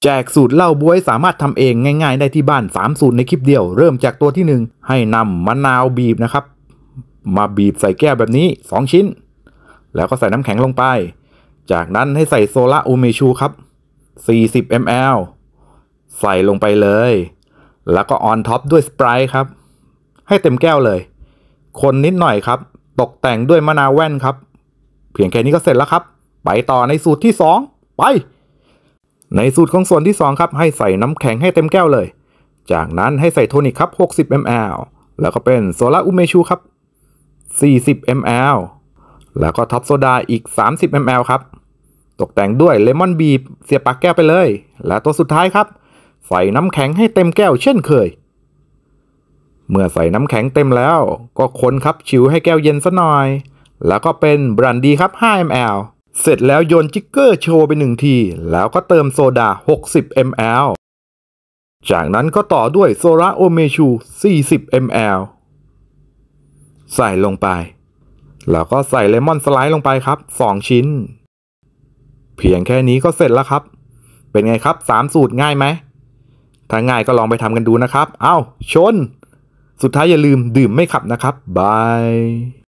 แจกสูตรเหล้าบ๊วยสามารถทำเองง่ายๆได้ที่บ้าน3สูตรในคลิปเดียวเริ่มจากตัวที่1ให้นำมะนาวบีบนะครับมาบีบใส่แก้วแบบนี้2ชิ้นแล้วก็ใส่น้ำแข็งลงไปจากนั้นให้ใส่โซลาอุเมชูครับ40 ml ใส่ลงไปเลยแล้วก็ออนท็อปด้วยสไปร์ครับให้เต็มแก้วเลยคนนิดหน่อยครับตกแต่งด้วยมะนาวแว่นครับเพียงแค่นี้ก็เสร็จแล้วครับไปต่อในสูตรที่2ไปในสูตรของส่วนที่2ครับให้ใส่น้ำแข็งให้เต็มแก้วเลยจากนั้นให้ใส่โทนิกครับ60 ml แล้วก็เป็นโซลาอุเมชูครับ40 ml แล้วก็ท็อปโซดาอีก30 ml ครับตกแต่งด้วยเลมอนบีบเสียบปากแก้วไปเลยและตัวสุดท้ายครับใส่น้ำแข็งให้เต็มแก้วเช่นเคยเมื่อใส่น้ำแข็งเต็มแล้วก็คนครับชิวให้แก้วเย็นซะหน่อยแล้วก็เป็นบรันดีครับ5 ml เสร็จแล้วโยนจิกเกอร์โชว์ไป1ทีแล้วก็เติมโซดา60 ml จากนั้นก็ต่อด้วยโซลาโอเมชู40 ml ใส่ลงไปแล้วก็ใส่เลมอนสไลด์ลงไปครับ2ชิ้นเพียงแค่นี้ก็เสร็จแล้วครับเป็นไงครับ3สูตรง่ายไหมถ้าง่ายก็ลองไปทำกันดูนะครับชนสุดท้ายอย่าลืมดื่มไม่ขับนะครับบาย